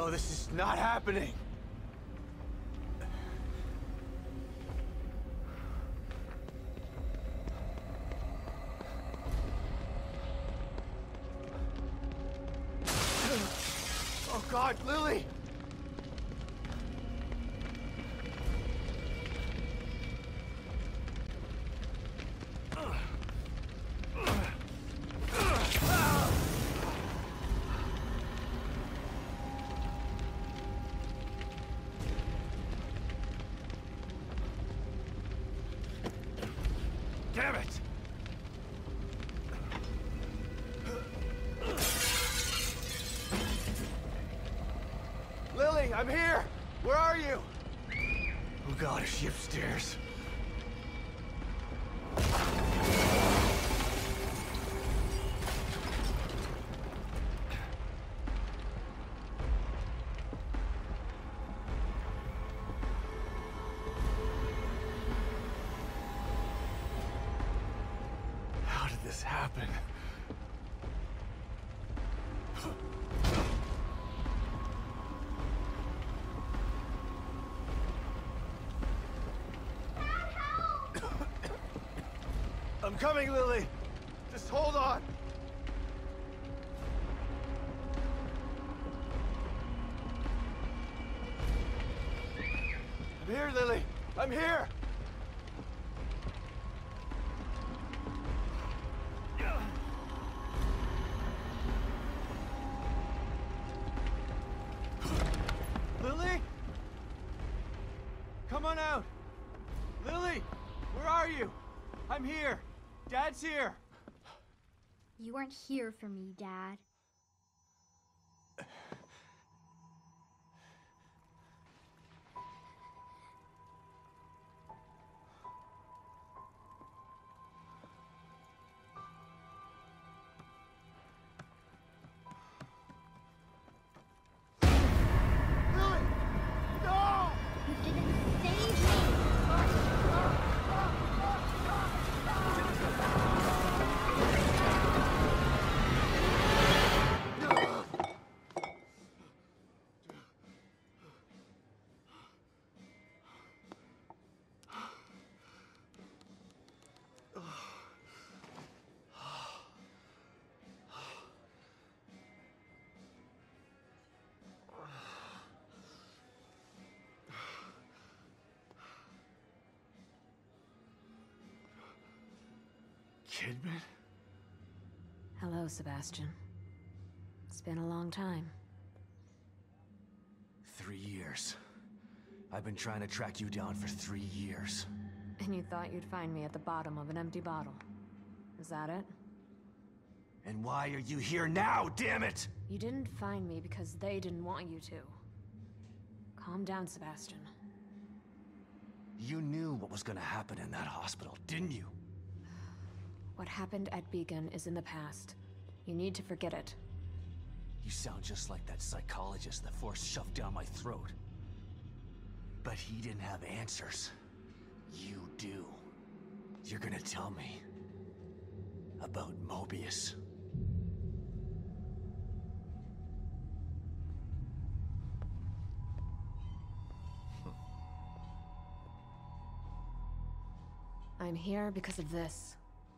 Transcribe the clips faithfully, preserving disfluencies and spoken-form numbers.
No, this is not happening. Oh God, Lily! Damn it! Lily, I'm here! Where are you? Oh God, is she upstairs? How did this happen? I'm coming, Lily! Just hold on! I'm here, Lily! I'm here! Lily? Come on out! Lily! Where are you? I'm here! Dad's here! You weren't here for me, Dad. Lily! No! You didn't save me! Kidman? Hello, Sebastian. It's been a long time. Three years. I've been trying to track you down for three years. And you thought you'd find me at the bottom of an empty bottle. Is that it? And why are you here now, damn it? You didn't find me because they didn't want you to. Calm down, Sebastian. You knew what was gonna happen in that hospital, didn't you? What happened at Beacon is in the past. You need to forget it. You sound just like that psychologist the Force shoved down my throat. But he didn't have answers. You do. You're gonna tell me about Mobius. I'm here because of this.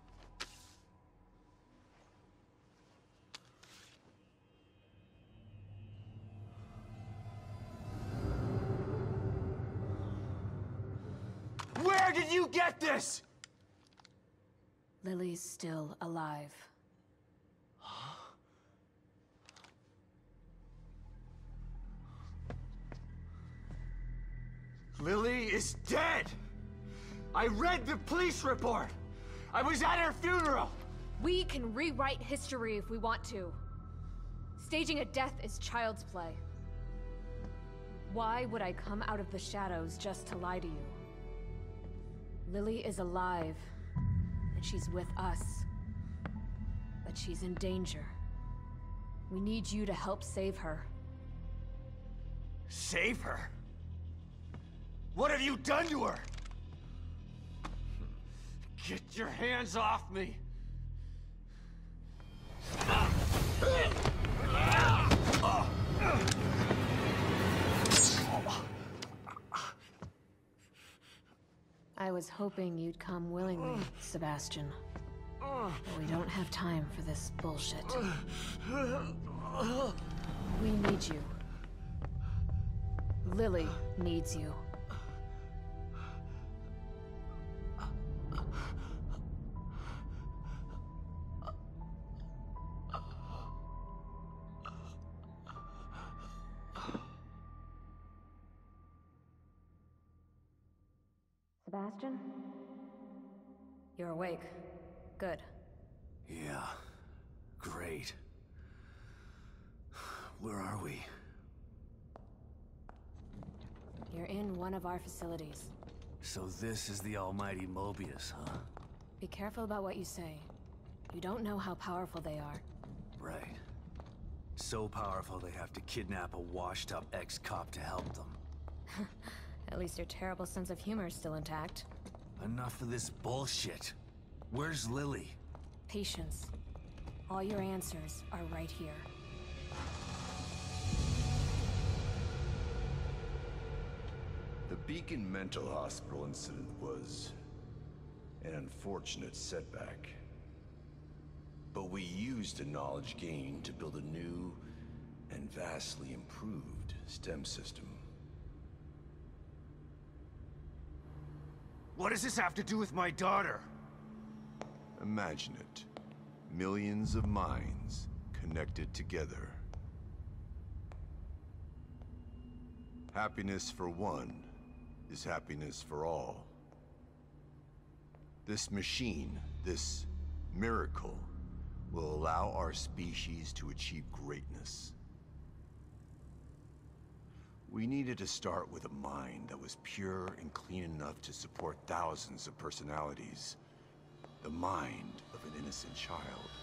Where did you get this? Lily's still alive. Lily is dead! I read the police report! I was at her funeral! We can rewrite history if we want to. Staging a death is child's play. Why would I come out of the shadows just to lie to you? Lily is alive, and she's with us. But she's in danger. We need you to help save her. Save her? What have you done to her? Get your hands off me! was hoping you'd come willingly, Sebastian. But we don't have time for this bullshit. We need you. Lily needs you. Sebastian? You're awake. Good. Yeah. Great. Where are we? You're in one of our facilities. So this is the almighty Mobius, huh? Be careful about what you say. You don't know how powerful they are. Right. So powerful they have to kidnap a washed-up ex-cop to help them. At least your terrible sense of humor is still intact. Enough of this bullshit. Where's Lily? Patience. All your answers are right here. The Beacon Mental Hospital incident was an unfortunate setback. But we used the knowledge gained to build a new and vastly improved STEM system. What does this have to do with my daughter? Imagine it. Millions of minds connected together. Happiness for one is happiness for all. This machine, this miracle, will allow our species to achieve greatness. We needed to start with a mind that was pure and clean enough to support thousands of personalities. The mind of an innocent child.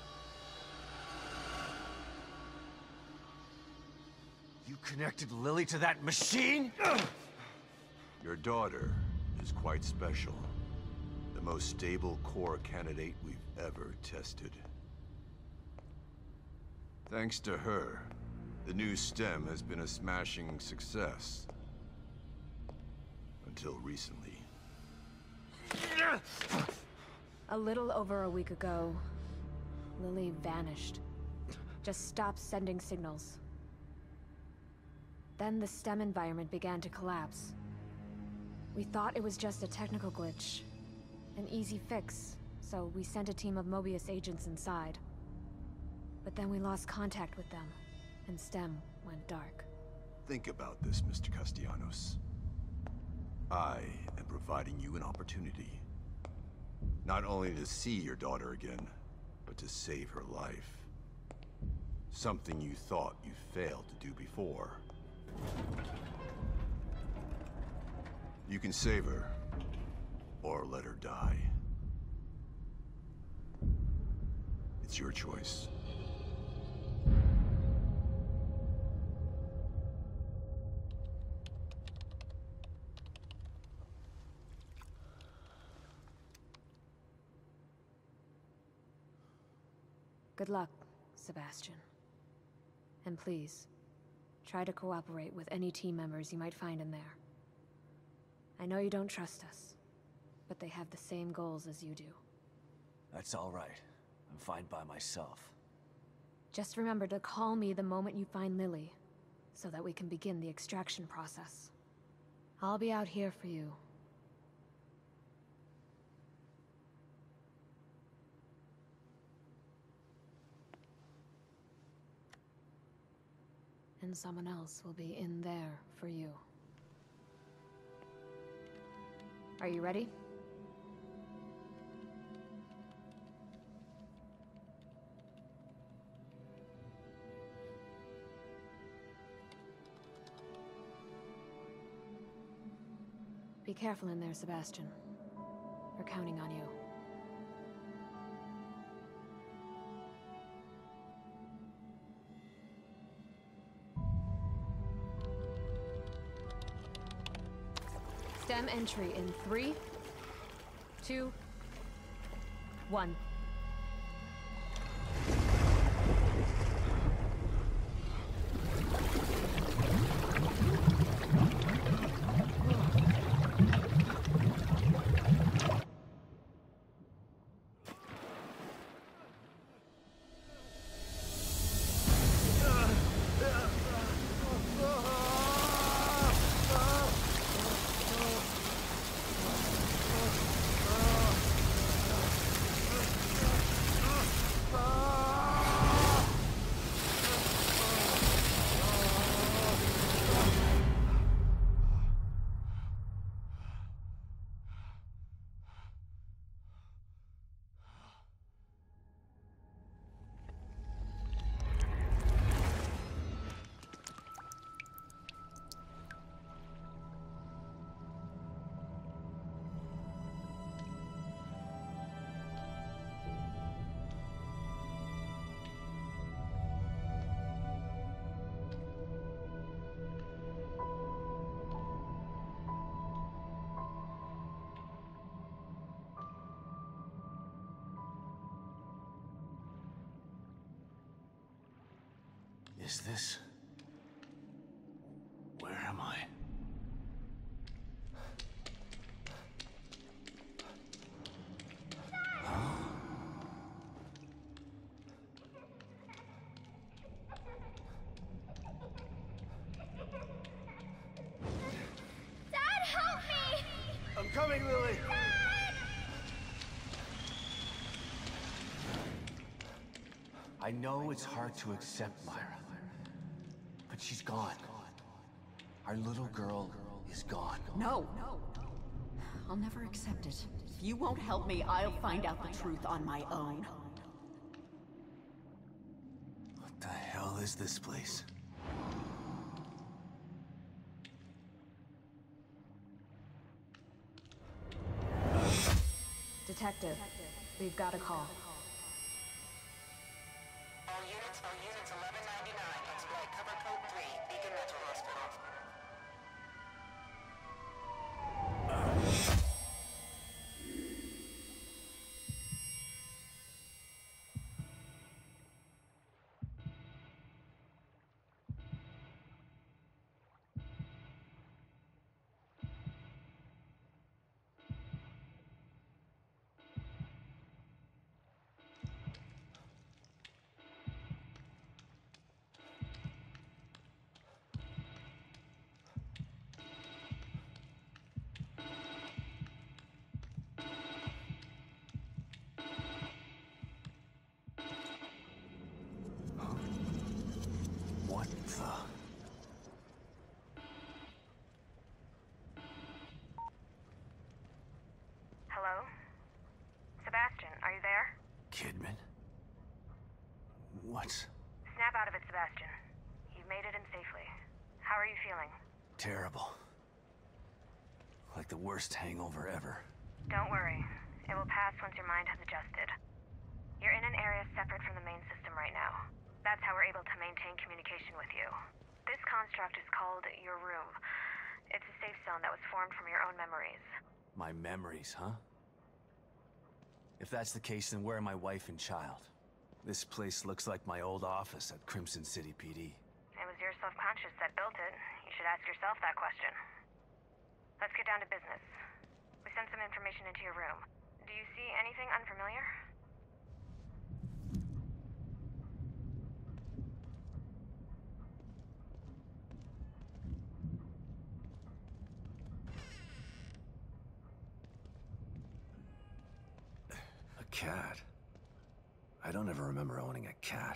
You connected Lily to that machine? Your daughter is quite special. The most stable core candidate we've ever tested. Thanks to her, the new STEM has been a smashing success. Until recently. A little over a week ago, Lily vanished. Just stopped sending signals. Then the STEM environment began to collapse. We thought it was just a technical glitch. An easy fix, so we sent a team of Mobius agents inside. But then we lost contact with them, and STEM went dark. Think about this, Mister Castellanos. I am providing you an opportunity. Not only to see your daughter again, but to save her life. Something you thought you failed to do before. You can save her, or let her die. It's your choice. Good luck, Sebastian. And please, try to cooperate with any team members you might find in there. I know you don't trust us, but they have the same goals as you do. That's all right. I'm fine by myself. Just remember to call me the moment you find Lily, so that we can begin the extraction process. I'll be out here for you. And someone else will be in there for you. Are you ready? Be careful in there, Sebastian. We're counting on you. STEM entry in three, two, one. is this? Where am I? Dad, help me! I'm coming, Lily! I know it's hard to accept, Myra, but she's gone. Our little girl is gone. No. I'll never accept it. If you won't help me, I'll find out the truth on my own. What the hell is this place? Detective, we've got a call. All units, all units, eleven ninety-nine. Exploit cover code three, Beacon Mental Hospital. What the... Hello? Sebastian, are you there? Kidman? What? Snap out of it, Sebastian. You've made it in safely. How are you feeling? Terrible. Like the worst hangover ever. Don't worry. It will pass once your mind has adjusted. You're in an area separate from the main system right now. That's how we're able to maintain communication with you. This construct is called your room. It's a safe zone that was formed from your own memories. My memories, huh? If that's the case, then where are my wife and child? This place looks like my old office at Crimson City P D. It was your self-conscious that built it. You should ask yourself that question. Let's get down to business. We sent some information into your room. Do you see anything unfamiliar? A cat? I don't ever remember owning a cat.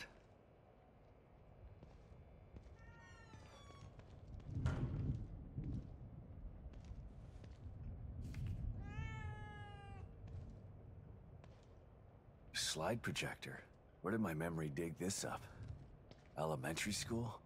Slide projector? Where did my memory dig this up? Elementary school?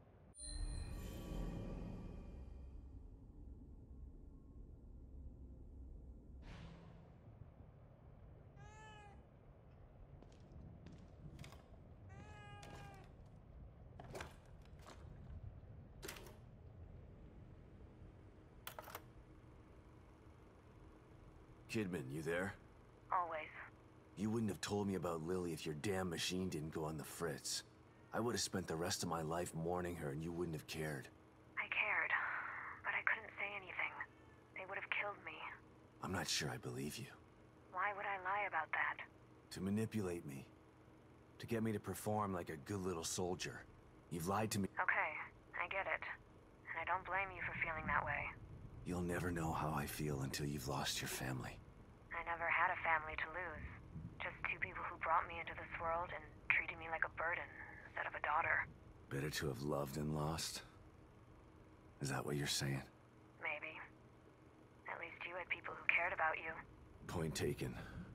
Kidman, you there? Always. You wouldn't have told me about Lily if your damn machine didn't go on the fritz. I would have spent the rest of my life mourning her and you wouldn't have cared. I cared, but I couldn't say anything. They would have killed me. I'm not sure I believe you. Why would I lie about that? To manipulate me. To get me to perform like a good little soldier. You've lied to me. Okay, I get it. And I don't blame you for feeling that way. You'll never know how I feel until you've lost your family. I never had a family to lose. Just two people who brought me into this world and treated me like a burden instead of a daughter. Better to have loved and lost? Is that what you're saying? Maybe. At least you had people who cared about you. Point taken.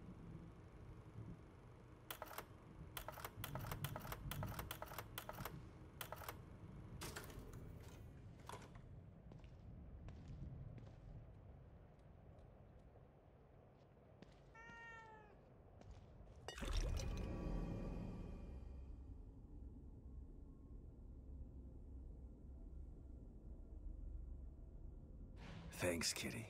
Thanks, Kitty.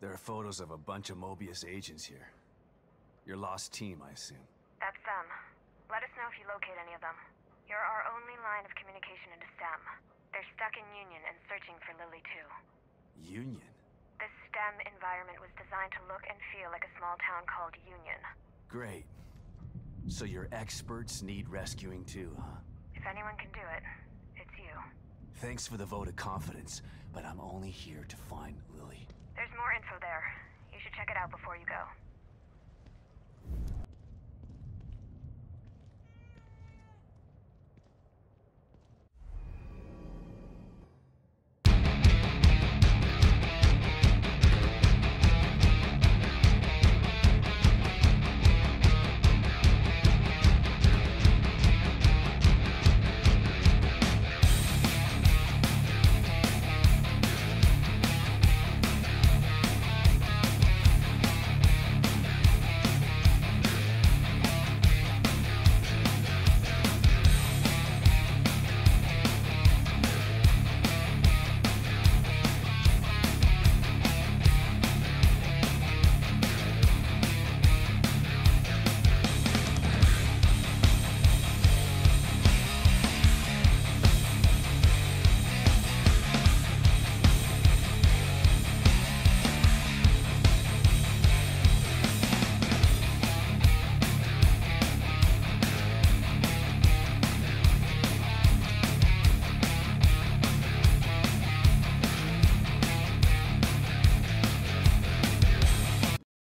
There are photos of a bunch of Mobius agents here. Your lost team, I assume. That's them. Let us know if you locate any of them. You're our only line of communication into STEM. They're stuck in Union and searching for Lily too. Union? This STEM environment was designed to look and feel like a small town called Union. Great. So your experts need rescuing too, huh? If anyone can do it, it's you. Thanks for the vote of confidence, but I'm only here to find Lily. There's more info there. You should check it out before you go.